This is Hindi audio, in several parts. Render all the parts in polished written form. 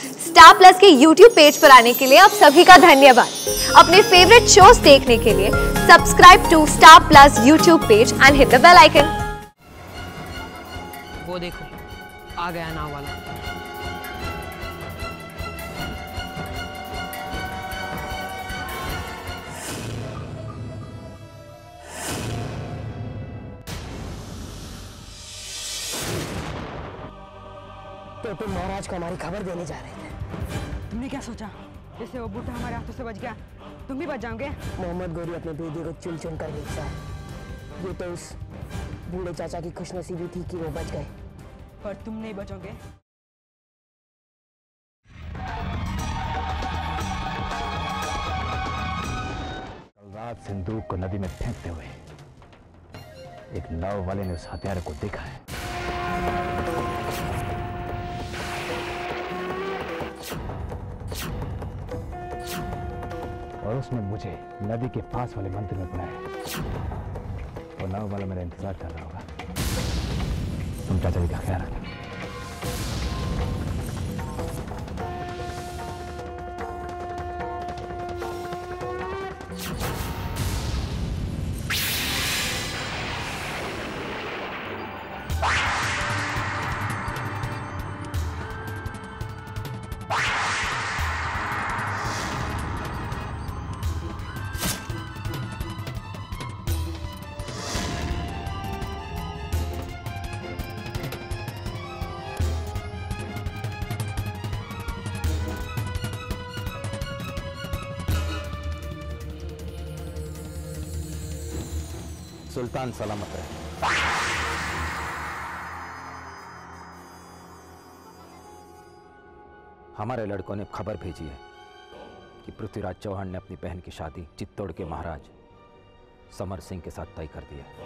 स्टार प्लस के YouTube पेज पर आने के लिए आप सभी का धन्यवाद। अपने फेवरेट शोज देखने के लिए subscribe to star plus YouTube page and hit the bell icon. वो देखो आ गया नाव वाला। तो तुम महाराज को हमारी खबर देने जा रहे थे। तुमने क्या सोचा जैसे वो बूढ़ा हमारे हाथों से बच गया तुम भी बच जाओगे? मोहम्मद गोरी अपने बेटे को चुन चुन कर बेचता है। ये तो उस बूढ़े चाचा की खुशनसीबी थी कि वो बच गए, पर तुम नहीं बचोगे। कल रात सिंदूक को नदी में फेंकते हुए एक नाव वाले ने उस हत्यारे को देखा है। और उसने मुझे नदी के पास वाले मंदिर में बुलाया। वो नाव वाला मेरा इंतजार कर रहा होगा। तुम चाचा जी का ख्याल रखना। सुल्तान सलामत रहे। हमारे लड़कों ने खबर भेजी है कि पृथ्वीराज चौहान ने अपनी बहन की शादी चित्तौड़ के महाराज समर सिंह के साथ तय कर दी है।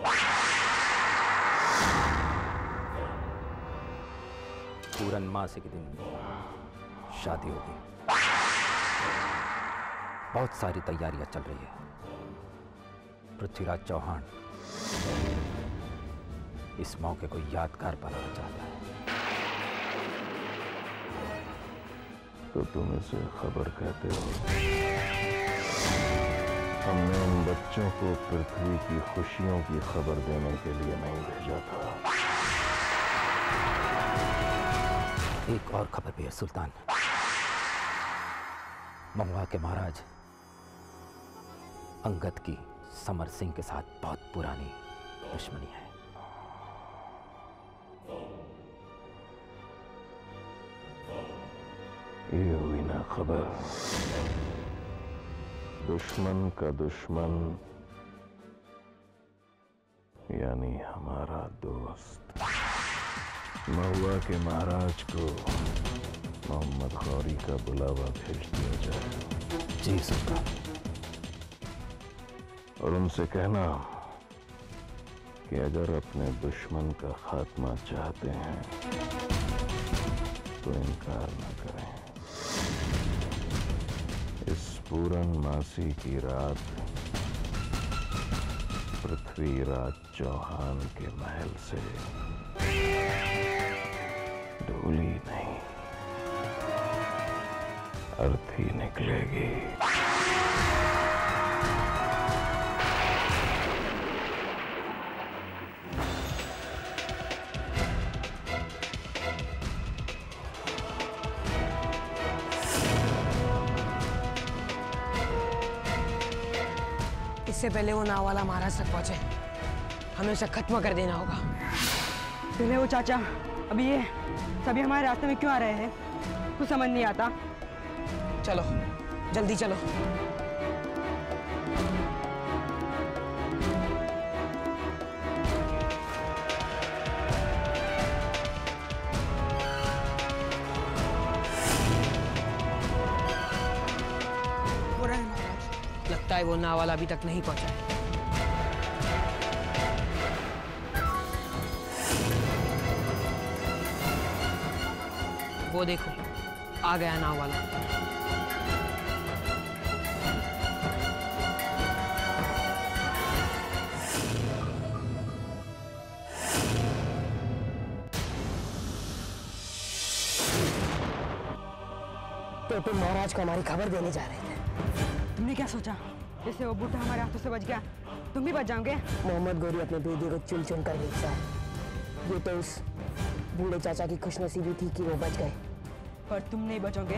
पूर्णमासी के दिन शादी होगी। बहुत सारी तैयारियां चल रही है। पृथ्वीराज चौहान इस मौके को यादगार बनाना चाहता है। तो तुम इसे खबर कहते हो? हमने उन बच्चों को पृथ्वी की खुशियों की खबर देने के लिए नहीं भेजा था। एक और खबर भी है सुल्तान। महुआ के महाराज अंगद की समर सिंह के साथ बहुत पुरानी दुश्मनी है। ये हुई ना खबर। दुश्मन का दुश्मन यानी हमारा दोस्त। महुआ के महाराज को मोहम्मद गौरी का बुलावा भेज दिया जाए। जी सुल्तान। और उनसे कहना कि अगर अपने दुश्मन का खात्मा चाहते हैं तो इनकार न करें। इस पूर्णमासी की रात पृथ्वीराज चौहान के महल से धूली नहीं अर्थी निकलेगी। इससे पहले वो नाव वाला महाराज तक पहुंचे, हमें उसे खत्म कर देना होगा। पहले वो चाचा, अभी ये सभी हमारे रास्ते में क्यों आ रहे हैं? कुछ समझ नहीं आता। चलो जल्दी चलो। लगता है वो नाव वाला अभी तक नहीं पहुंचा है। वो देखो आ गया नाव वाला। तो तुम महाराज को हमारी खबर देने जा रहे थे। तुमने क्या सोचा जैसे वो बूढ़ा हमारे हाथों से बच गया तुम भी बच जाओगे? मोहम्मद गौरी अपने बेटे को चुन चुन कर बेचता है। ये तो उस बूढ़े चाचा की खुशनसीबी थी कि वो बच गए। पर तुम नहीं बचोगे।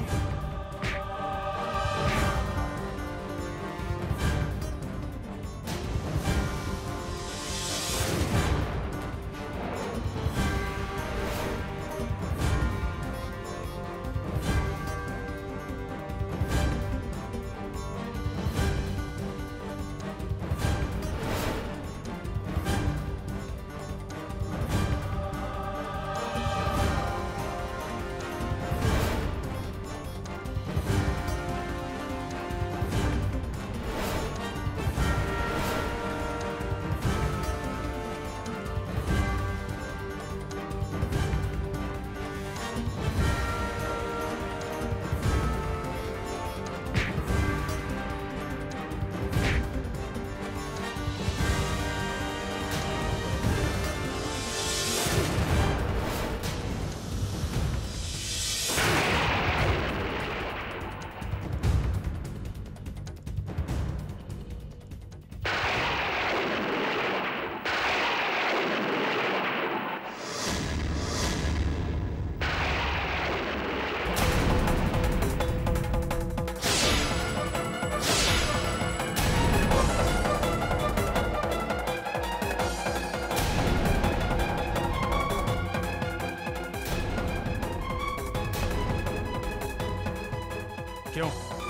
क्यों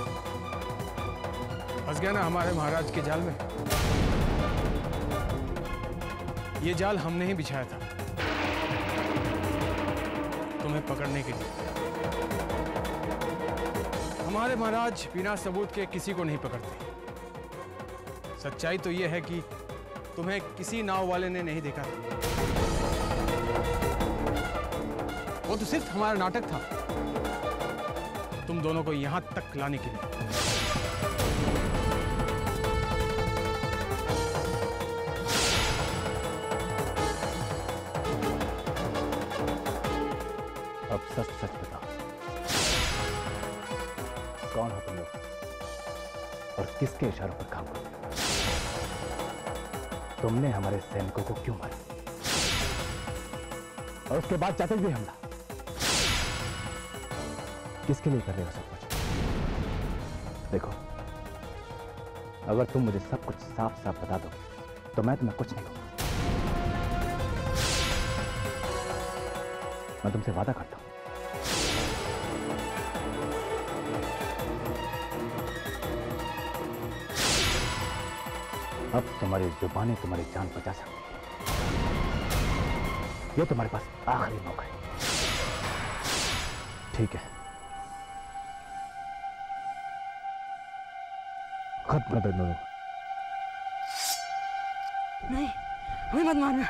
फंस गया ना हमारे महाराज के जाल में? ये जाल हमने ही बिछाया था तुम्हें पकड़ने के लिए। हमारे महाराज बिना सबूत के किसी को नहीं पकड़ते। सच्चाई तो यह है कि तुम्हें किसी नाव वाले ने नहीं देखा। वो तो सिर्फ हमारा नाटक था तुम दोनों को यहां तक लाने के लिए। अब सच सच बताओ, कौन हो तुम लोग और किसके इशारों पर काम करते हो? तुमने हमारे सैनिकों को क्यों मारा और उसके बाद चाचा भी हमला किसके लिए कर रहे हो सब कुछ? देखो, अगर तुम मुझे सब कुछ साफ साफ बता दो तो मैं तुम्हें कुछ नहीं कहूंगा। मैं तुमसे वादा करता हूं, अब तुम्हारी जुबानें तुम्हारी जान बचा सकती है। ये तुम्हारे पास आखिरी मौका है। ठीक है, खत्म कर दो। नहीं, हमें मत मारना।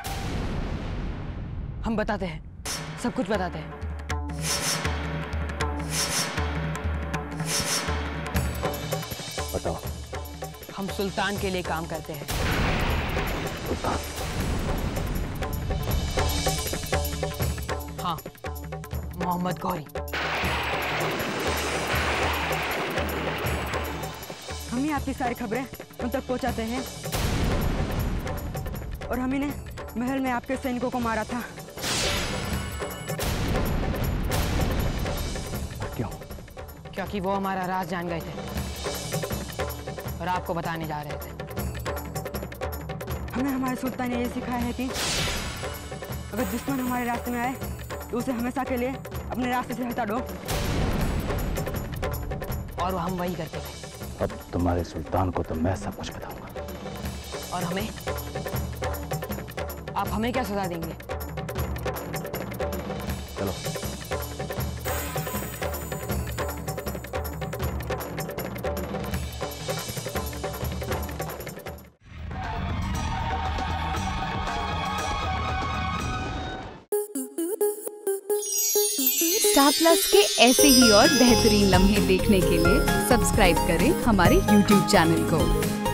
हम बताते हैं, सब कुछ बताते हैं। बताओ। हम सुल्तान के लिए काम करते हैं। सुल्तान? हाँ, मोहम्मद गौरी। हम ही आपकी सारी खबरें उन तक पहुंचाते हैं और हम ही ने महल में आपके सैनिकों को मारा था। क्यों? क्योंकि वो हमारा राज जान गए थे और आपको बताने जा रहे थे। हमें हमारे सुल्तान ने ये सिखाया है कि अगर दुश्मन हमारे रास्ते में आए तो उसे हमेशा के लिए अपने रास्ते से हटा दो। और वो हम वही करते थे। अब तुम्हारे सुल्तान को तो मैं सब कुछ बताऊंगा। और हमें? आप हमें क्या सजा देंगे? चलो। स्टार प्लस के ऐसे ही और बेहतरीन लम्हे देखने के लिए सब्सक्राइब करें हमारे YouTube चैनल को।